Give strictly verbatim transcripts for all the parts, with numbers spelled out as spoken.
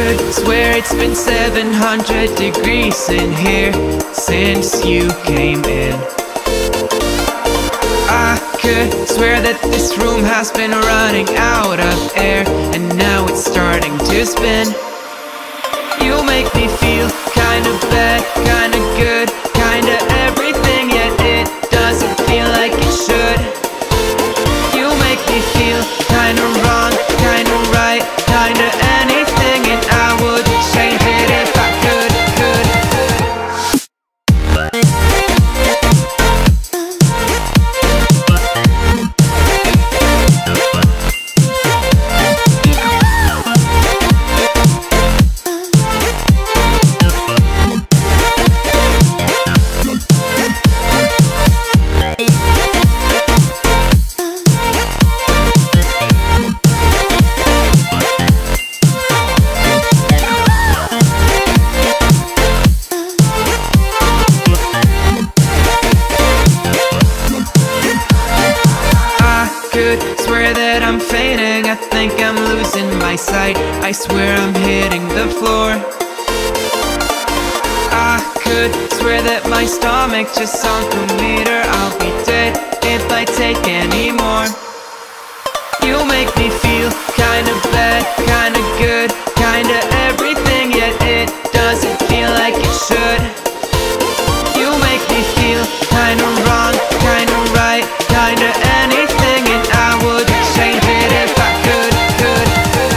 could swear it's been seven hundred degrees in here since you came in. I could swear that this room has been running out of air, and now it's starting to spin. You make me feel kinda bad, kinda good, kinda everything, yet it doesn't feel like it should. You make me feel kinda wrong, kinda right, kinda anything, and I would change it if I could, could, could. Swear that I'm fainting, I think I'm losing my sight, I swear I'm hitting the floor. I could swear that my stomach just sunk a meter, I'll be dead if I take any more. You make me feel kinda bad, kinda good, kinda everything, yet it doesn't feel like it should. You make me feel kinda wrong, kinda right, kinda anything, and I would change it if I could, could, could.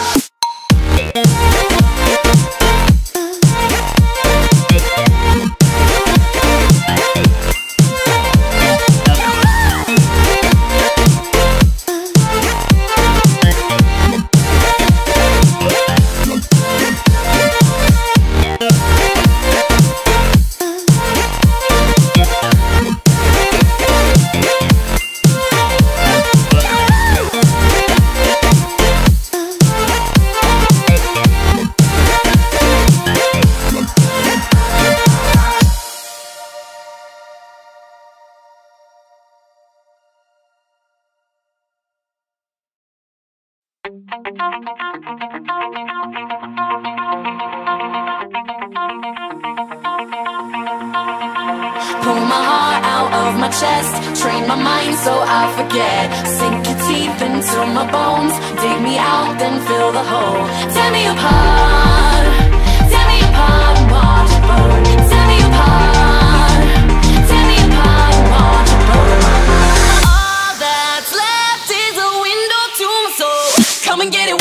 Pull my heart out of my chest, train my mind so I forget. Sink your teeth into my bones, dig me out, then fill the hole. Tear me apart, tear me apart and watch it burn. Tear me apart, tear me apart and watch it burn. All that's left is a window to my soul. Come and get it.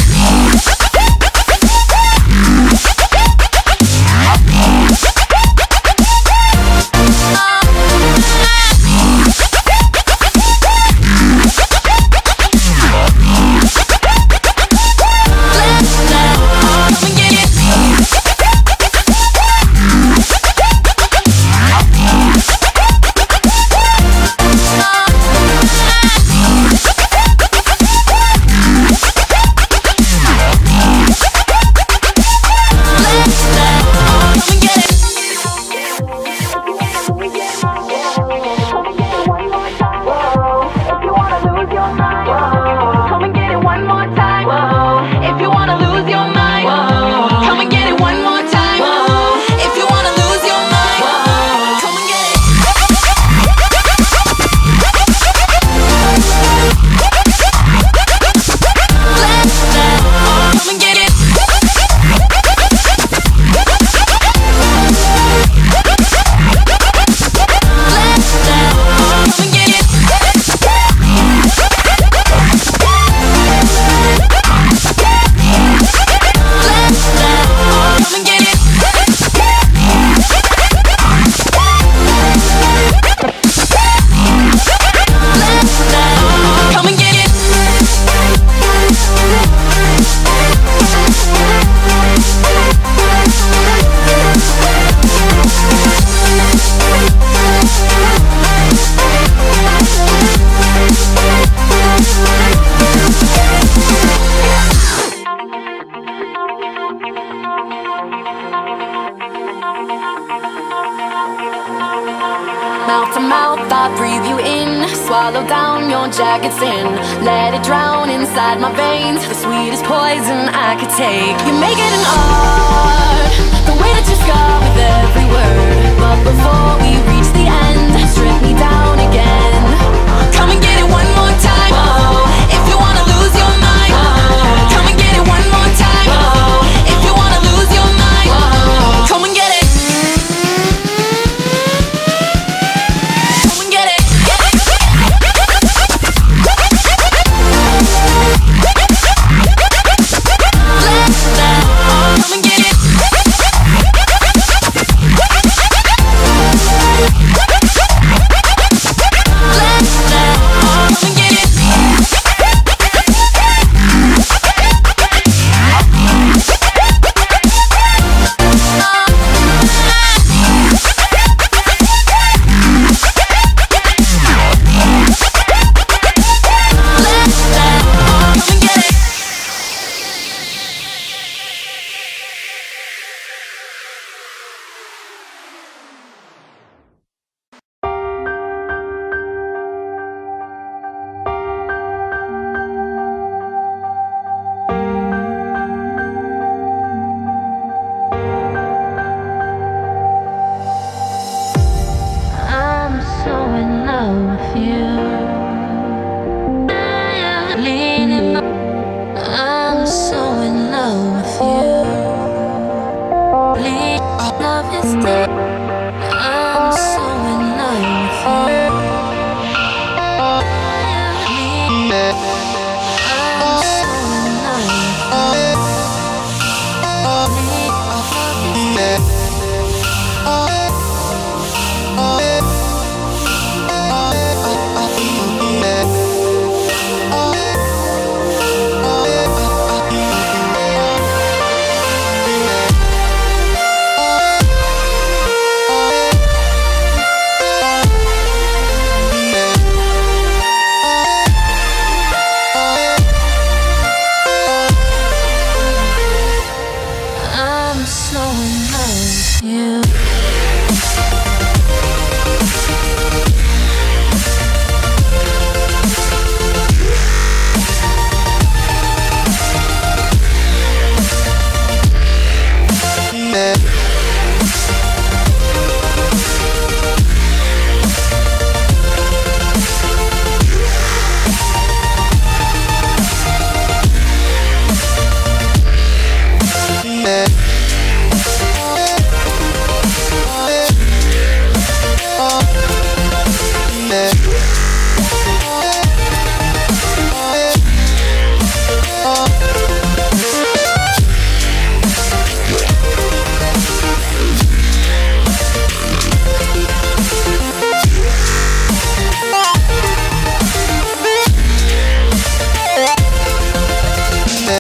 swallow down your jacket's in. Let it drown inside my veins, the sweetest poison I could take. You make it an art, the way that you scar with every word. But before we reach the end, strip me down again. Come and get it one